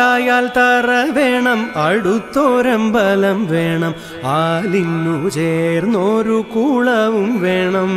ആലായാൽ തറ വേണം അടുത്തോരമ്പലം വേണം ആലിന്നു ചേർന്നൊരു കുളവും വേണം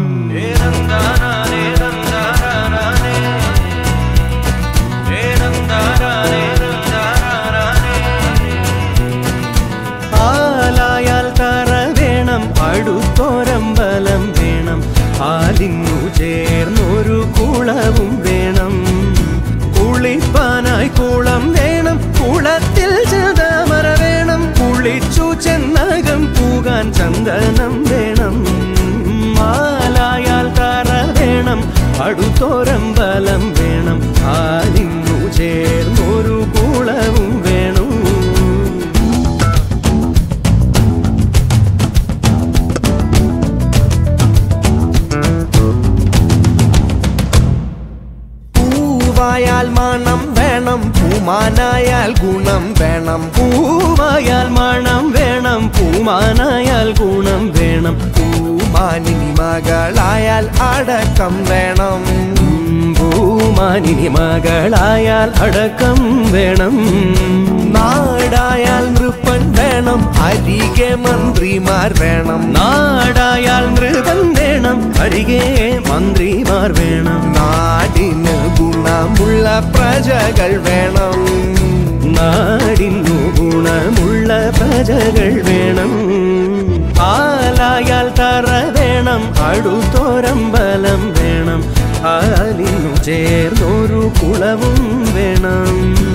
ആലായാൽ തറ വേണം അടുത്തോരമ്പലം വേണം ആലിന്നു ചേർന്നൊരു കുളവും വേണം കുളിപ്പാനായി കുളം വേണം കുളത്തിൽ ചതമര വേണം കുളിച്ചു ചെന്നകം പൂകാൻ ചന്ദനം വേണം ആലായാൽ തറ വേണം അടുത്തോരമ്പലം വേണം ആലിന്നു ചേർന്നൊരു കുളവും വേണം പൂവായാൽ മണം വേണം പൂമാനായാൽ ഗുണം വേണം പൂവായാൽ മണം വേണം പൂമാനായാൽ ഗുണം വേണം പൂമാനിനി മകളായാൽ അടക്കം വേണം പൂമാനിനി മകളായാൽ അടക്കം വേണം നാടായാൽ നൃപ്പൻ വേണം അരികെ മന്ത്രിമാർ വേണം നാടായാൽ നൃപൻ വേണം അരികെ മന്ത്രിമാർ വേണം നാടിന് ഗുണമുള്ള പ്രജകൾ വേണം നാടിനു ഗുണമുള്ള പ്രജകൾ വേണം ആലായാൽ തറ വേണം അടുത്തോരമ്പലം വേണം ആലിനു ചേർന്നൊരു കുളവും വേണം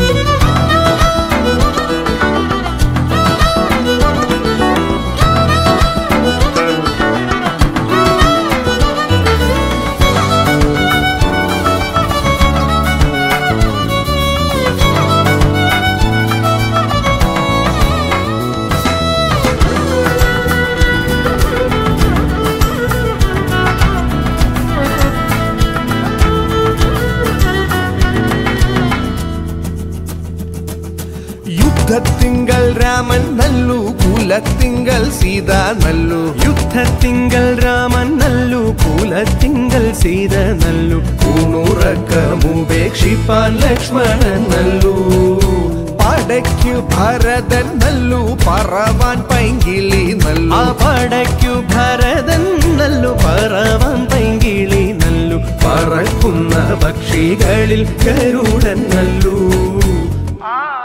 യുദ്ധത്തിങ്കൽ രാമൻ നല്ലു കുലത്തിങ്കൽ സീത നല്ലു യുദ്ധത്തിങ്കൽ രാമൻ നല്ലു കുലത്തിങ്കൽ സീത നല്ലു ൂണുറക്കമുപേക്ഷിപ്പാൻ ലക്ഷ്മണൻ നല്ലു പടയ്ക്കു ഭരതൻ നല്ലു പറവാൻ പൈങ്കിളി നല്ലു പടയ്ക്കു ഭരതൻ നല്ലു പറവാൻ പൈങ്കിളി നല്ലു പറക്കുന്ന പക്ഷികളിൽ ഗരുഡൻ നല്ലു